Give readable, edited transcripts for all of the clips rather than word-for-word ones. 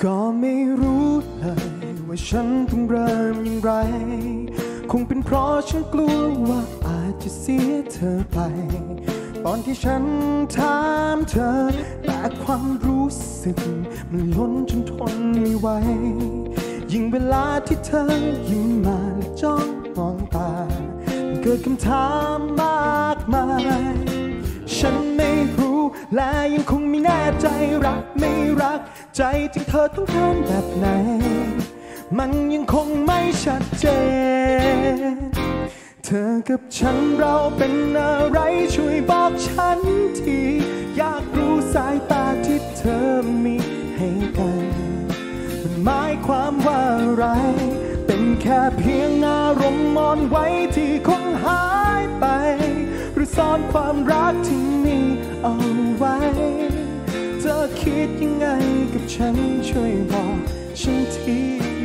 ก็ไม่รู้เลยว่าฉันต้องเริ่มอย่างไรคงเป็นเพราะฉันกลัวว่าอาจจะเสียเธอไปตอนที่ฉันถามเธอแต่ความรู้สึกมันล้นจนทนไม่ไหวยิ่งเวลาที่เธอยิ้มมาและจ้องมองตาเกิดคำถามมากมายฉันไม่รู้และยังคงไม่แน่ใจรักไม่รักใจจริงเธอต้องการแบบไหนมันยังคงไม่ชัดเจนเธอกับฉันเราเป็นอะไรช่วยบอกฉันทีอยากรู้สายตาที่เธอมีให้กันมันหมายความว่าอะไรเป็นแค่เพียงอารมณ์มอนไว้ที่คงหายไปหรือซ่อนความรักที่มีเอาไว้เธอคิดยังไงกับฉันช่วยบอกฉันที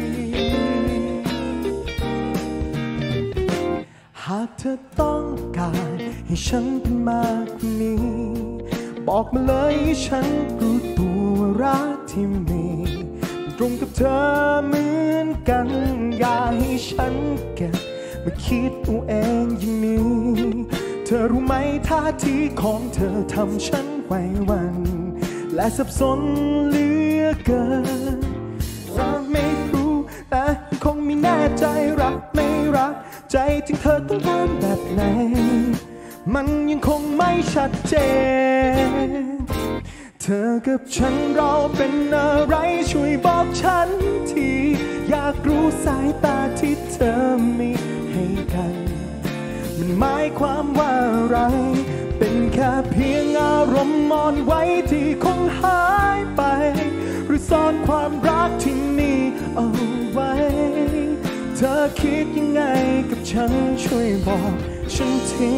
หากเธอต้องการให้ฉันเป็นมากกว่านี้บอกมาเลยให้ฉันรู้ตัวว่ารักที่มีตรงกับเธอเหมือนกันอย่าให้ฉันเก็บมาคิดเอาเองอย่างนี้เธอรู้ไหมท่าทีของเธอทำฉันไหวหวั่นและสับสนเหลือเกินรักไม่รู้แต่คงไม่แน่ใจรักไม่รักใจจริงเธอต้องการแบบไหนมันยังคงไม่ชัดเจนเธอกับฉันเราเป็นอะไรช่วยบอกฉันทีอยากรู้สายตาที่เธอมีให้กันมันหมายความว่าอะไรเป็นแค่เพียงอารมณ์มอนไว้ที่คงหายไปหรือซ่อนความรักที่มีเอาไว้เธอคิดยังไงกับฉันช่วยบอกฉันที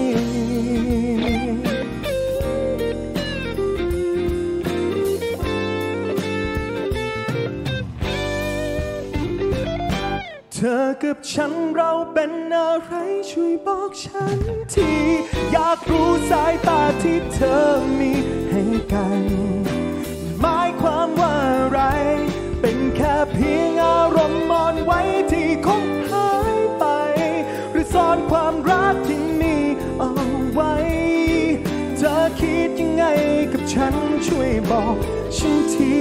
เธอกับฉันเราเป็นอะไรช่วยบอกฉันทีอยากรู้สายตาที่เธอมีให้กันหมายความว่าอะไรเป็นแค่เพียงอารมณ์มอนไว้ที่คงหายไปหรือซ่อนความรักที่มีเอาไว้เธอคิดยังไงกับฉันช่วยบอกฉันที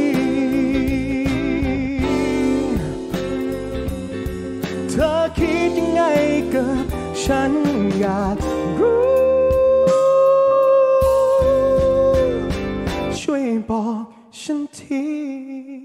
เธอคิดยังไงกับฉันอยากรู้ช่วยบอกฉันที